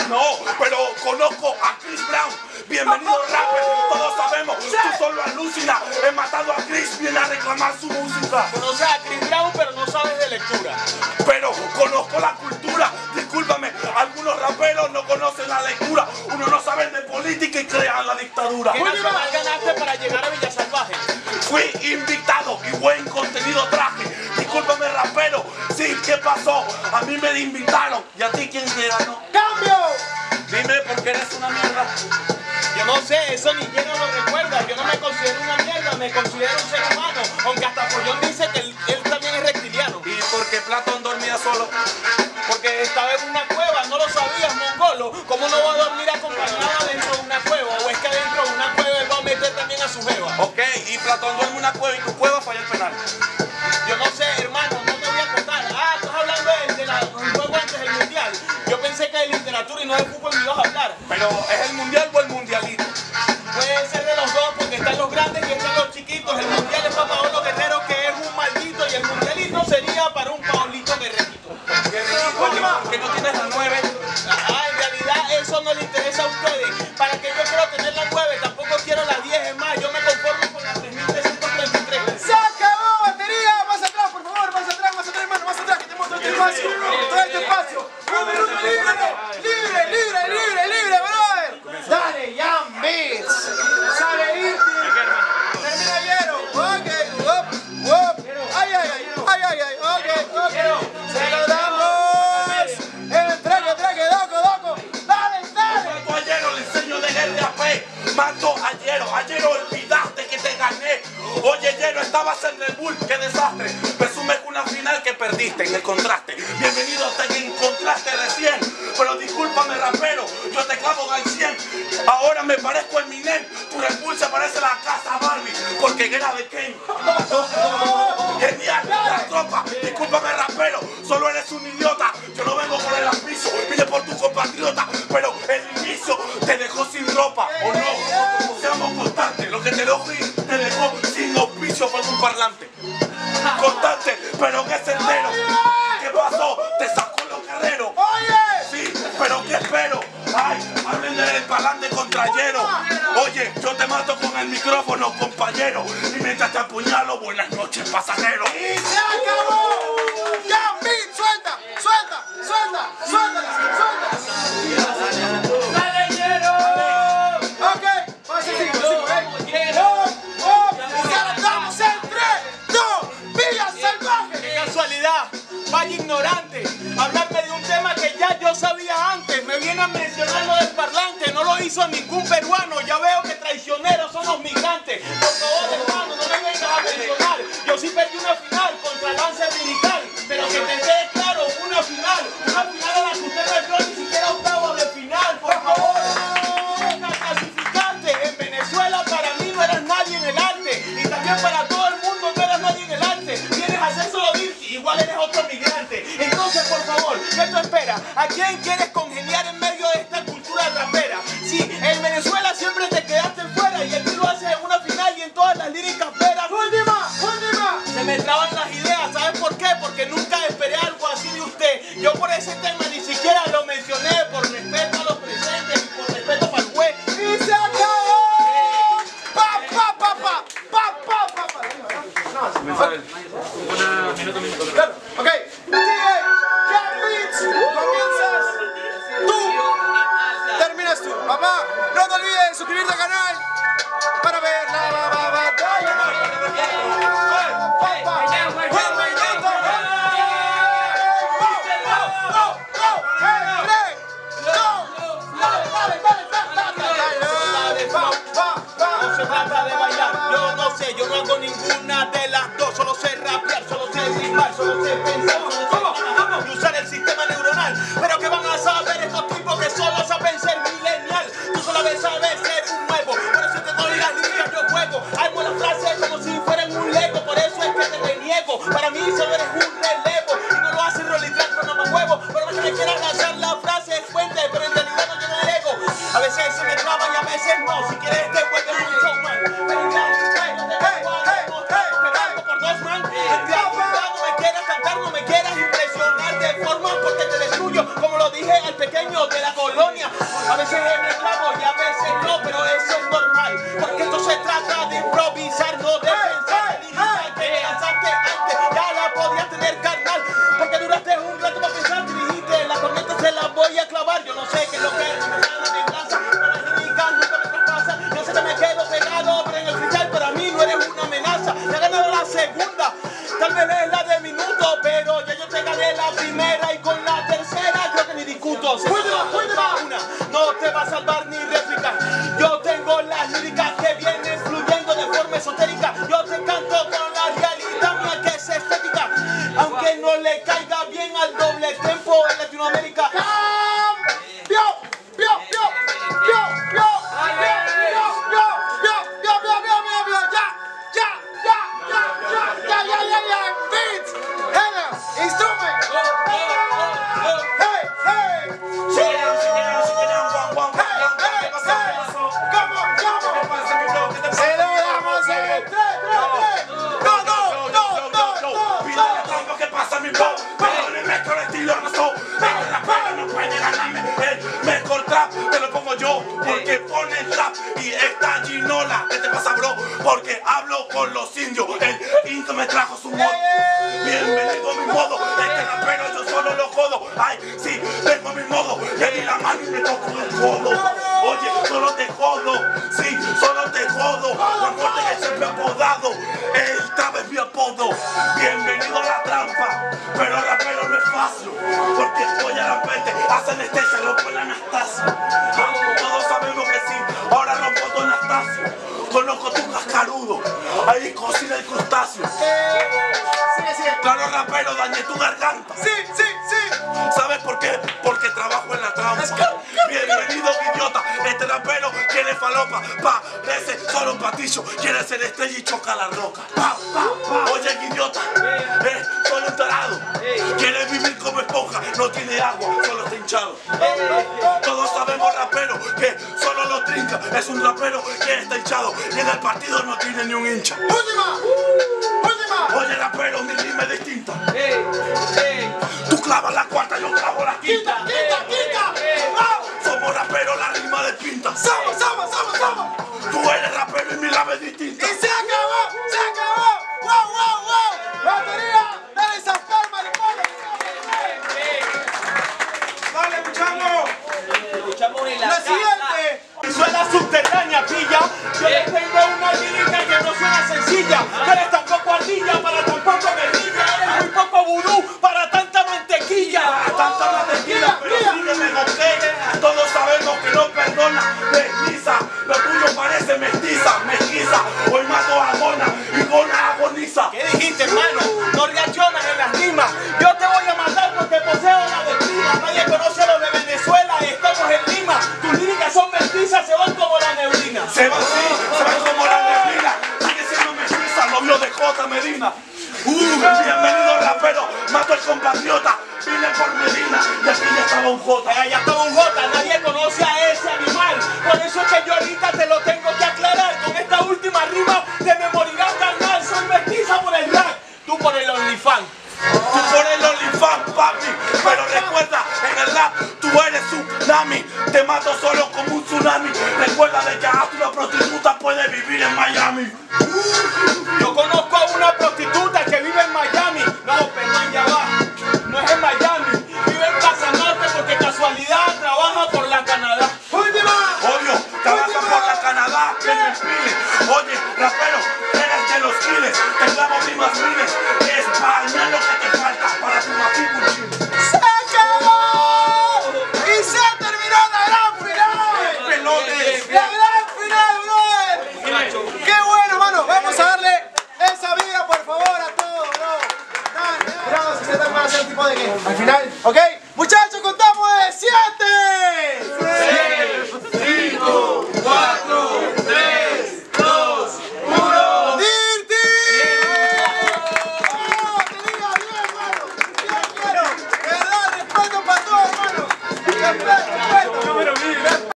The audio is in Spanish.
No, pero conozco a Chris Brown. Bienvenido rapper, todos sabemos, tú solo alucinas. He matado a Chris, viene a reclamar su música. Conoces a Chris Brown, pero no sabes de lectura. Pero conozco la cultura, discúlpame, algunos raperos no conocen la lectura. Uno no sabe de política y crean la dictadura. ¿Qué nacional ganaste para llegar a Villa Salvaje? Fui invitado y buen contenido traje. Discúlpame, rapero, sí, ¿qué pasó? A mí me invitaron. ¿Y a ti quién te ganó? ¡Cambio! Dime por qué eres una mierda. Yo no sé, eso ni quién lo recuerda. Yo no me considero una mierda, me considero un ser humano. Aunque hasta Follón dice que él también es reptiliano. ¿Y por qué Platón dormía solo? Porque estaba en una cueva, no lo sabías, mongolo. ¿Cómo no va a dormir acompañado dentro de una cueva? ¿O es que dentro de una cueva él va a meter también a su jeva? Ok, y Platón duerme en una cueva y tu cueva falla el penal. Yo no sé, hermano, no te voy a contar. Ah, estás hablando del juego antes del mundial. Yo pensé que de literatura y no de fútbol me ibas a hablar. Pero ¿es el mundial o el mundialito? Puede ser de los dos porque están los grandes y están los chiquitos. El mundial es para Paolo Guerrero, que es un maldito, y el mundialito sería para un Paolito Guerrerito. ¿Por qué no tienes la 9? Ah, en realidad eso no le interesa a ustedes. ¿Para qué yo quiero tener la 9? Tampoco quiero la 10, es más, yo me conformo con la 3333. ¡Se acabó, batería! Más atrás, por favor, más atrás, hermano, más atrás, que tenemos todo este espacio. Todo este espacio. ¡Un minuto libre! ¡Libre, brother! ¡Dale, Jan Beats! ¡Sale Inti! ¡Termina Yero! ¡Ok! ¡Ay! ¡Ok! ¡Se lo damos! ¡El traque, doco! ¡Dale! Mato ayer, le enseño de RAP. Mato ayer olvidaste que te gané. Oye, Yero, estabas en Red Bull, qué desastre. Presumes una final que perdiste en el contraste. Bienvenido, te encontraste recién. Pero discúlpame, rapero, yo te clavo al 100. Ahora me parezco a Eminem. Tu Red Bull se parece a la casa Barbie, porque era de Ken. Genial, la tropa. Discúlpame, rapero, solo eres un idiota. Yo no vengo por el auspicio, vine por tu compatriota. Pero el inicio te dejó sin ropa, ¿o no? Seamos constantes, lo que te dejó sin auspicio fue un parlante. Constante, pero que entero. ¿Qué pasó? Te sacó los guerreros. Sí, pero ¿qué espero? Ay, hablen del parlante contra Yero. Oye, yo te mato con el micrófono, compañero. Y mientras te apuñalo, buenas noches, pasajero. ¡Y se acabó! ¡Jan Beats! ¡Suelta! ¡Dale, Yero! Ok, vamos a seguir, ¡Saltamos en 3, 2, Villa Salvaje! ¡Qué casualidad! Vaya ignorante, hablarme de un tema que ya yo sabía antes. Me viene a mencionar lo del parlante, no lo hizo ningún peruano. Ya veo que traicioneros son los migrantes. Por favor, hermano, no me vengas a mencionar. Yo sí perdí una final contra Lance Militar, pero que te quede claro, una final a la que usted no entró ni siquiera octavo de final, por favor. Nunca clasificaste. En Venezuela para mí no eras nadie en el arte, y también para todo el mundo no eras nadie en el arte. Vienes a hacer solo dirty, igual eres otro migrante. Entonces, por favor, ¿qué tú esperas? ¿A quién quieres congeniar en medio de esta cultura rapera? Sí, en Venezuela siempre te quedaste fuera, y aquí lo haces en una final y en todas las líricas veras. ¡Última! Se me traban las ideas, ¿sabes por qué? Porque nunca esperé algo así de usted. Yo por ese tema ni siquiera lo mencioné, por respeto a los presentes y por respeto para el juez. ¡Y se acabó! ¡Pa! Claro, ok. DJ Jan Beats, comienzas tú. Terminas tú. Papá, no te olvides de suscribirte al canal para ver la batalla. No se trata de bailar, yo no sé, yo no hago ninguna de las dos. Solo sé rapear, solo sé rimar, solo sé pensar, solo sé trabajar y usar el sistema neuronal. Pero que van a saber estos tipos que solo saben ser millennial. Tú solo sabes ser un nuevo, voy a clavar. Yo no sé qué es lo que es, me da una venganza, pero las líricas nunca me traspasan. Yo sé que me quedo pegado, pero en el freestyle para mí no eres una amenaza. Ya he ganado la segunda, tal vez es la de minuto, pero ya yo te gané la primera y con la tercera creo que ni discuto. Una, no te va a salvar ni réplica. Yo tengo las líricas que vienen fluyendo de forma esotérica. Yo te canto con la realidad mía que es estética, aunque no le caiga bien al doble tempo en Latinoamérica. Te lo pongo yo porque pone el trap y esta ginola. ¿Qué te pasa, bro? Porque hablo con los indios. El indio me trajo su modo. Bienvenido a mi modo. Este rapero yo solo lo jodo. Ay, sí, tengo mi modo. Le di la mano y me toco el codo. Oye, solo te jodo. Sí, solo te jodo. La muerte que siempre he apodado. El trap es mi apodo. Bienvenido a la trampa. Pero el rapero no es fácil. Porque voy a rampete. Hace anestesia, rompo el Anastasio. Todos sabemos que sí. Ahora rompo tu Anastasio. Conozco tu cascarudo. Ahí cocina el crustáceo. Claro, rapero, dañé tu garganta. Sí. ¿Sabes por qué? Porque trabajo en la trampa. Bienvenido, idiota. Este rapero quiere falopa. Parece solo un patillo. Quiere ser estrella y choca la roca. Oye, idiota. Solo un tarado. Quiere vivir como esponja. No tiene agua, solo está hinchado. Todos sabemos, rapero, que solo lo trinca. Es un rapero que está hinchado. Y en el partido no tiene ni un hincha. ¡Última! Oye, rapero, mi rima es distinta. Tú clavas la cuarta, yo clavo la quinta. Somos raperos, la rima de pinta. ¡Somos! Tú eres rapero y mi rima es distinta. ¡Y se acabó! ¡Wow! ¡Batería! ¡Dale esas palmas, hermano! ¡Dale, luchamos! ¡La siguiente! Suena subterránea, pilla. Yo les tengo una lírica que no suena sencilla. Tú eres tan poco ardilla para tan poco guerrilla. Eres muy poco vudú para tanta mantequilla. Tanta mantequilla, pero sígueme, ok. Todos sabemos que no perdona, desliza. Lo tuyo parece mestiza. Hoy mato a Gona y Gona agoniza. ¿Qué dijiste, hermano? No reaccionas en las rimas. Yo te voy a matar porque poseo la doctrina. Nadie conoce lo de Venezuela, estamos en Lima. Tus líricas son mestizas, se van como la neblina. Se van como la neblina. Sigue siendo mestiza, novio de J. Medina. Bienvenido, rapero. Mato al compatriota. Vine por Medina y aquí ya estaba un J. Ya estaba un J, nadie conoce a ese animal. Por eso es que yo ahorita te lo tengo que aclarar. Con esta última rima te me morirás, carnal. Soy mestiza por el rap, tú por el OnlyFans. Tú por el OnlyFans, papi. Pero recuerda, en el rap tú eres un tsunami. Te mato solo como un tsunami. Recuerda de que hasta una prostituta puede vivir en Miami. Yo conozco a una prostituta que vive en Miami. No, perdón, ya va. No es en Miami. Vive en Plaza Norte porque casualidad trabaja por la Canadá. Obvio, trabaja por la Canadá. Que me inspire. Oye, rapero, eres de los giles. Te clavo rimas miles. España lo que te falta para tu matrícula. ¡Se acabó! ¡Y se terminó la gran final! ¡Pelones! ¡La gran final, brother! ¡Qué bueno, mano! Vamos a darle esa vida, por favor, a todos, bro. Dale, bro, si se te puede hacer un tipo de que al final, ¿ok?